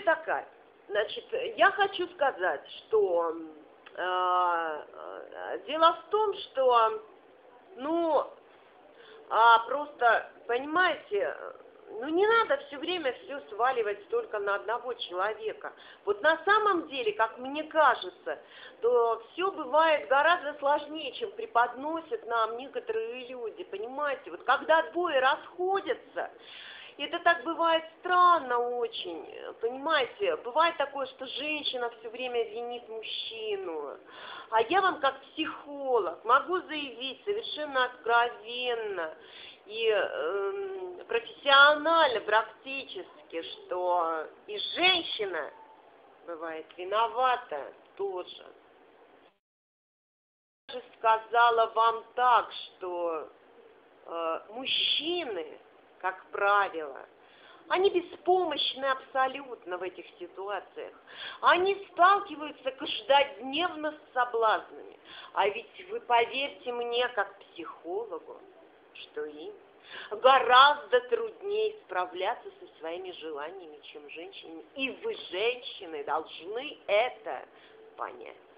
такая. Значит, я хочу сказать, что дело в том, что, ну, просто, понимаете, ну не надо все время все сваливать только на одного человека. Вот на самом деле, как мне кажется, то все бывает гораздо сложнее, чем преподносят нам некоторые люди, понимаете? Вот когда двое расходятся, это так бывает странно очень, понимаете? Бывает такое, что женщина все время винит мужчину. А я вам как психолог могу заявить совершенно откровенно и профессионально практически, что и женщина бывает виновата тоже. Я же сказала вам так, что мужчины, как правило, они беспомощны абсолютно в этих ситуациях. Они сталкиваются каждодневно с соблазнами. А ведь вы поверьте мне, как психологу, что им гораздо труднее справляться со своими желаниями, чем женщине. И вы, женщины, должны это понять.